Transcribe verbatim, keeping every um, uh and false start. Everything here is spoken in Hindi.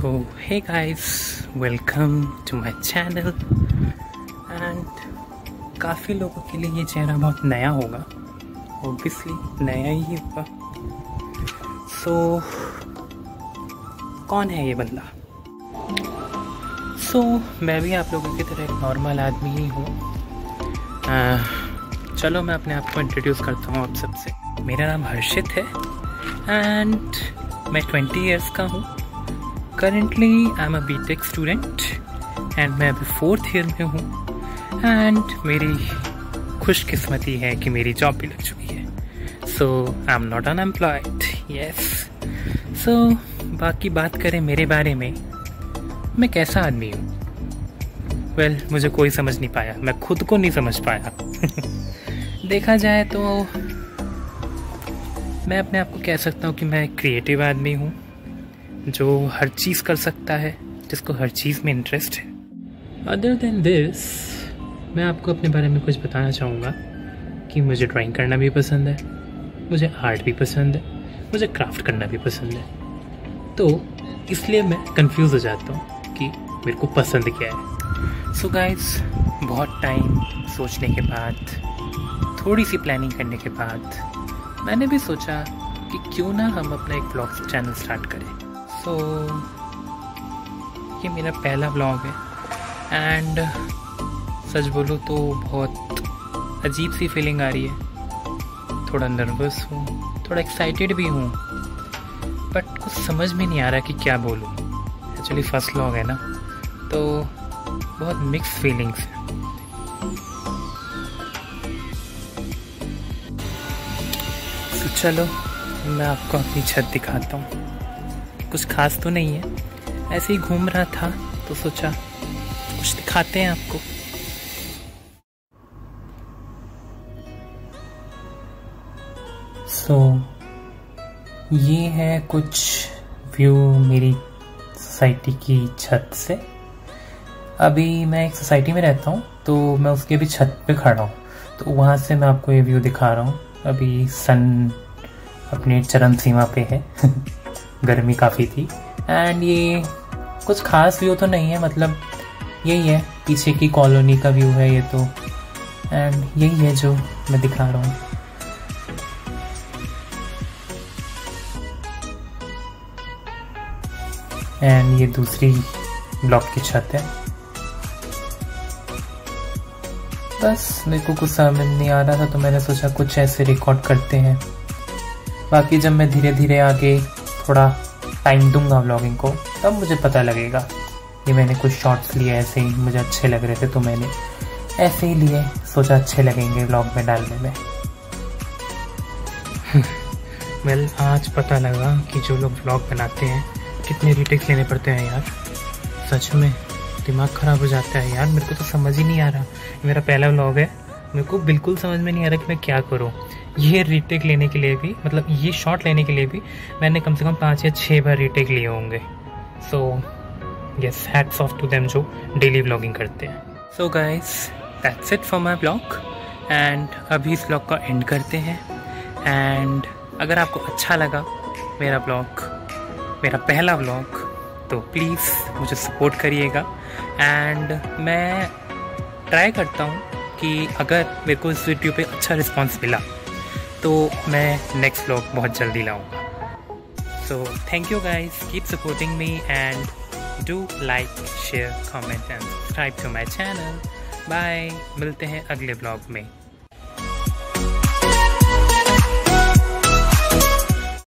तो hey guys, welcome to my channel. And काफ़ी लोगों के लिए ये चेहरा बहुत नया होगा, ऑब्वियसली नया ही होगा। सो so, कौन है ये बंदा? सो so, मैं भी आप लोगों की तरह एक नॉर्मल आदमी ही हूँ। चलो मैं अपने आप को इंट्रोड्यूस करता हूँ आप सबसे। मेरा नाम हर्षित है एंड मैं ट्वेंटी इयर्स का हूँ। Currently I am a B tech student and मैं अभी फोर्थ ईयर में हूँ। एंड मेरी खुशकिस्मती है कि मेरी जॉब भी लग चुकी है। So I am not unemployed, yes. So बाकी बात करें मेरे बारे में, मैं कैसा आदमी हूँ? वेल well, मुझे कोई समझ नहीं पाया, मैं खुद को नहीं समझ पाया। देखा जाए तो मैं अपने आप को कह सकता हूँ कि मैं एक क्रिएटिव आदमी हूँ जो हर चीज़ कर सकता है, जिसको हर चीज़ में इंटरेस्ट है। अदर देन दिस, मैं आपको अपने बारे में कुछ बताना चाहूँगा कि मुझे ड्राइंग करना भी पसंद है, मुझे आर्ट भी पसंद है, मुझे क्राफ्ट करना भी पसंद है। तो इसलिए मैं कंफ्यूज हो जाता हूँ कि मेरे को पसंद क्या है। सो गाइस, बहुत टाइम सोचने के बाद, थोड़ी सी प्लानिंग करने के बाद मैंने भी सोचा कि क्यों ना हम अपना एक व्लॉग चैनल स्टार्ट करें। सो so, ये मेरा पहला व्लॉग है एंड सच बोलूँ तो बहुत अजीब सी फीलिंग आ रही है। थोड़ा नर्वस हूँ, थोड़ा एक्साइटेड भी हूँ, बट कुछ समझ में नहीं आ रहा कि क्या बोलूँ। एक्चुअली फर्स्ट व्लॉग है ना, तो बहुत मिक्स फीलिंग्स हैं। तो चलो मैं आपको अपनी छत दिखाता हूँ। कुछ खास तो नहीं है, ऐसे ही घूम रहा था तो सोचा कुछ दिखाते हैं आपको। सो so, ये है कुछ व्यू मेरी सोसाइटी की छत से। अभी मैं एक सोसाइटी में रहता हूँ तो मैं उसके अभी छत पे खड़ा हूँ, तो वहाँ से मैं आपको ये व्यू दिखा रहा हूँ। अभी सन अपनी चरम सीमा पे है। गर्मी काफ़ी थी एंड ये कुछ खास व्यू तो नहीं है, मतलब यही है, पीछे की कॉलोनी का व्यू है ये तो। एंड यही है जो मैं दिखा रहा हूँ। एंड ये दूसरी ब्लॉक की छत है। बस मेरे को कुछ समझ नहीं आ रहा था तो मैंने सोचा कुछ ऐसे रिकॉर्ड करते हैं। बाकी जब मैं धीरे धीरे आगे थोड़ा टाइम दूंगा व्लॉगिंग को, तब मुझे पता लगेगा। ये मैंने कुछ शॉर्ट्स लिए ऐसे ही, मुझे अच्छे लग रहे थे तो मैंने ऐसे ही लिए, सोचा अच्छे लगेंगे व्लॉग में डालने में। वेल well, आज पता लगा कि जो लोग व्लॉग बनाते हैं कितने रीटेक्स लेने पड़ते हैं यार। सच में दिमाग ख़राब हो जाता है यार। मेरे को तो समझ ही नहीं आ रहा, मेरा पहला व्लॉग है, मेरे को बिल्कुल समझ में नहीं आ रहा कि मैं क्या करूँ। ये रीटेक लेने के लिए भी, मतलब ये शॉट लेने के लिए भी मैंने कम से कम पाँच या छः बार रीटेक लिए होंगे। So yes, hats off to them जो डेली व्लॉगिंग करते हैं। So guys, that's it for my vlog and अभी इस व्लॉग का एंड करते हैं। एंड अगर आपको अच्छा लगा मेरा व्लॉग, मेरा पहला व्लॉग, तो प्लीज़ मुझे सपोर्ट करिएगा। एंड मैं ट्राई करता हूँ कि अगर मेरे को इस वीडियो पे अच्छा रिस्पांस मिला तो मैं नेक्स्ट व्लॉग बहुत जल्दी लाऊंगा। So thank you guys, keep supporting me and do like, share, comment and subscribe to my channel. Bye, मिलते हैं अगले व्लॉग में।